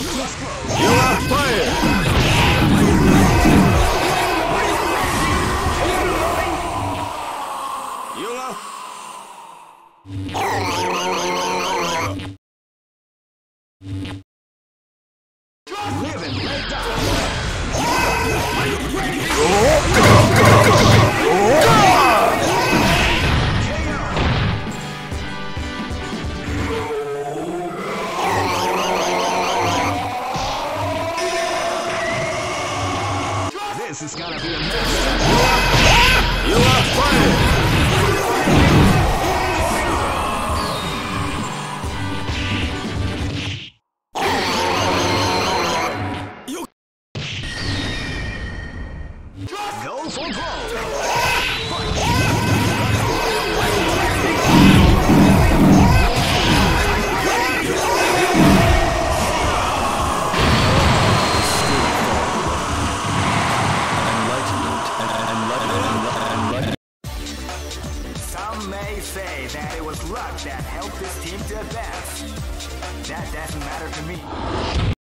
You are fired! Live and let die. This is gonna be a mess. You are fired! Go for gold. Some may say that it was luck that helped this team to advance. That doesn't matter to me.